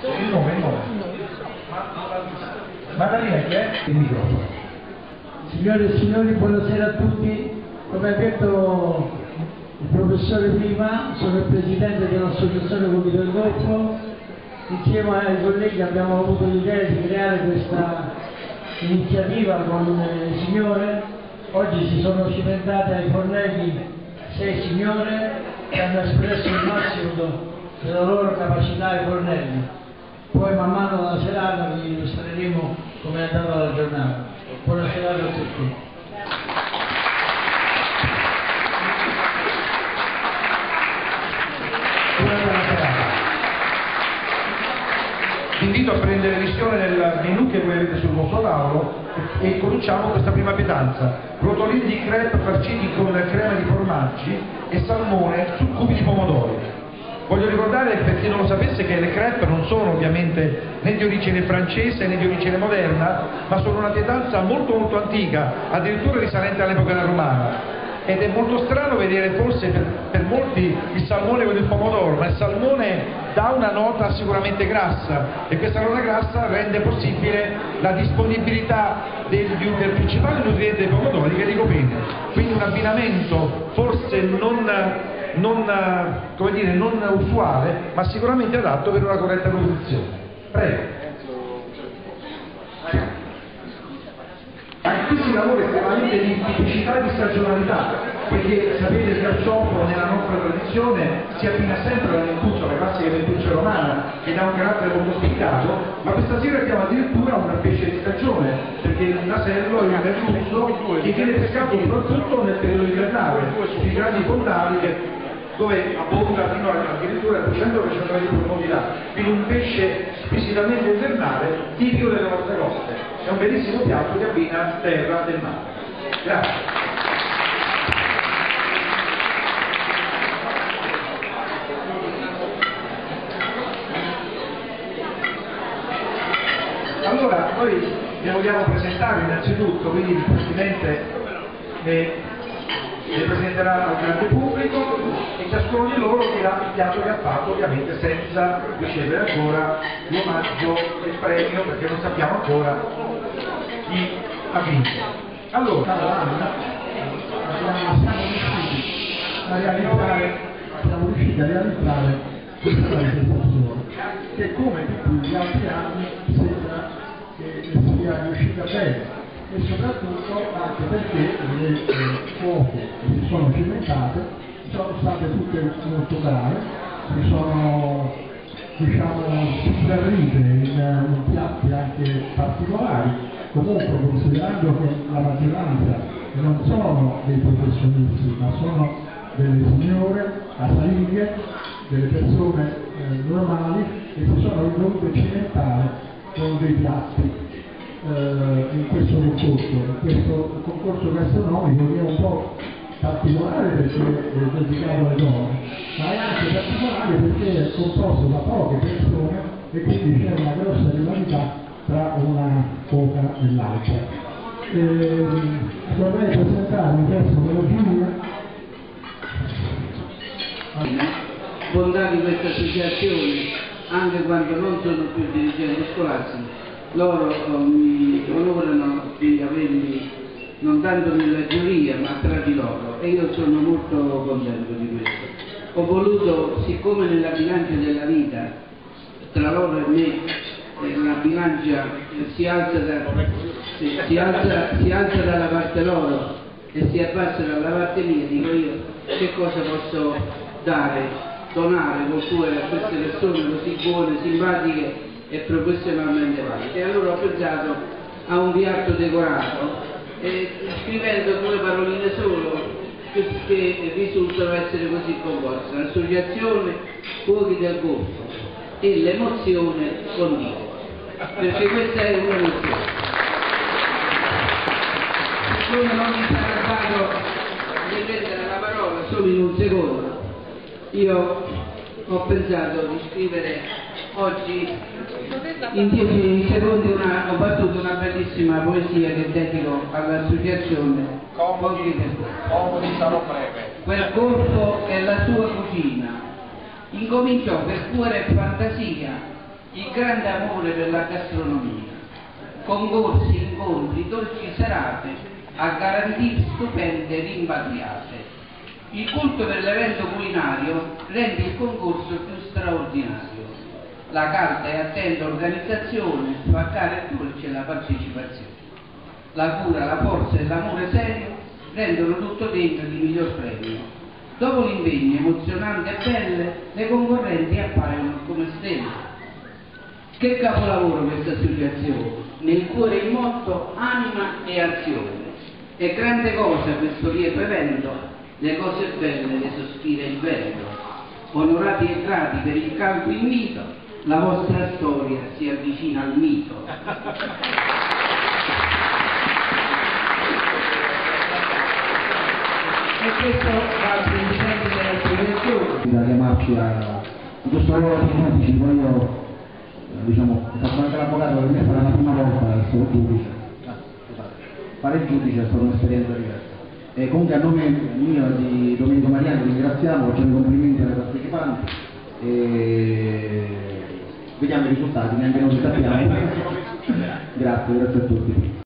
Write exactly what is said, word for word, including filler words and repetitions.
Il nome, il nome. Maddalena, chi è? Il microfono. Signore e signori, buonasera a tutti. Come ha detto il professore prima, sono il presidente dell'Associazione Comiti del Golfo. Insieme ai colleghi abbiamo avuto l'idea di creare questa iniziativa con le signore. Oggi si sono cimentate ai fornelli sei signore che hanno espresso il massimo della loro capacità ai fornelli. Poi man mano dalla serata vi illustreremo come è andata la giornata. Buona serata a tutti. Vi invito a prendere visione del menù che voi avete sul vostro tavolo e, e cominciamo questa prima pietanza. Rotolini di crepe farciti con crema di formaggi e salmone su cubi di pomodoro. Voglio ricordare, per chi non lo sapesse, che le crepe non sono ovviamente né di origine francese né di origine moderna, ma sono una pietanza molto molto antica, addirittura risalente all'epoca romana. Ed è molto strano vedere forse per, per molti il salmone con il pomodoro, ma il salmone dà una nota sicuramente grassa e questa nota grassa rende possibile la disponibilità del, del principale nutriente dei pomodori, che è l'icopene. Quindi un abbinamento forse non... non, come dire, non usuale, ma sicuramente adatto per una corretta nutrizione. Prego. Qui si lavora estremamente di tipicità e di stagionalità, perché sapete che al ciofero nella nostra tradizione si abbina sempre la lentuccia, la classica lentuccia romana, che dà un carattere molto spiccato, ma questa sera abbiamo addirittura un pesce di stagione, perché il nasello è un merluzzo che viene pescato soprattutto nel periodo invernale, sui grandi fondali dove abbonda fino addirittura a duecento trecento metri di profondità, quindi un pesce squisitamente invernale tipico delle nostre coste. È un bellissimo piatto che abbina terra del mare. Grazie. Allora, noi ne vogliamo presentare innanzitutto, quindi il Presidente ne, ne presenterà al grande pubblico e ciascuno di loro dirà il piatto che ha fatto, ovviamente senza ricevere ancora l'omaggio e il premio, perché non sappiamo ancora chi ha vinto. Allora, siamo riusciti a realizzare, siamo riusciti a realizzare questa manifestazione che, come tutti gli altri anni, sembra che sia riuscita bene, e soprattutto anche perché le eh, cuoche che si sono cimentate sono state tutte molto brave, si sono, diciamo, sbizzarrite in, in piatti anche particolari. Comunque, considerando che la maggioranza non sono dei professionisti, ma sono delle signore casalinghe, delle persone eh, normali che si sono dovute cimentare con dei piatti eh, in questo concorso, in questo concorso gastronomico che è un po' particolare perché è dedicato alle donne, ma è anche particolare perché è composto da poche persone e quindi c'è una grossa rivalità tra una cuoca e l'altra. Eh, vorrei presentare un testo della giuria. Bontà di questa associazione, anche quando non sono più dirigenti scolastici, loro oh, mi onorano di avermi non tanto nella giuria ma tra di loro, e io sono molto contento di questo. Ho voluto, siccome nella bilancia della vita tra loro e me eh, la bilancia eh, si, alza da, si, si, alza, si alza dalla parte loro e si abbassa dalla parte mia, dico io che cosa posso dare, donare cultura a queste persone così buone, simpatiche e professionalmente valide. E allora ho pensato a un piatto decorato e scrivendo due paroline solo che, che risultano essere così composte: l'associazione Cuochi del Golfo e l'emozione condivisa, perché questa è un'emozione. Siccome non mi sarà dato di prendere la parola solo in un secondo, io ho pensato di scrivere oggi in dieci secondi una, ho battuto una bellissima poesia che dedico all'associazione Cuochi del Golfo. Quel golfo è la sua cucina, incominciò per cuore e fantasia il grande amore per la gastronomia, concorsi, incontri, dolci serate a garantire stupende rimpatriate. Il culto per l'evento culinario rende il concorso più straordinario. La calda e attenta organizzazione fa cara e dolce la partecipazione. La cura, la forza e l'amore serio rendono tutto degno di miglior premio. Dopo l'impegno emozionante e belle, le concorrenti appaiono come stelle. Che capolavoro questa associazione, nel cuore il motto anima e azione. E grande cosa questo lieto evento, le cose belle le sospira il vento. Onorati e grati per il caldo invito, la vostra storia si avvicina al mito. E questo va al presidente dell'associazione. Da chiamarci a in questo ruolo di giudici, poi io diciamo, ho fatto anche l'avvocato, per me sarà la prima volta essere giudice. Fare il giudice è stata un'esperienza diversa. E comunque a nome mio e di Domenico Mariani ringraziamo, facciamo i complimenti alle partecipanti e vediamo i risultati, neanche noi li sappiamo. Grazie, grazie a tutti.